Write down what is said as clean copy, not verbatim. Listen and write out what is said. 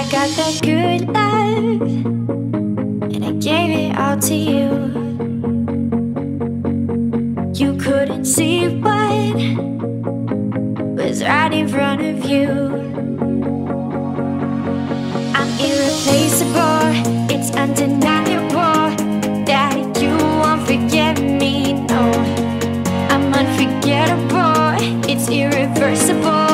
got that good love, and I gave it all to you. You couldn't see what was right in front of you. I'm irreplaceable, it's undeniable that you won't forget me, no. I'm unforgettable, it's irreversible.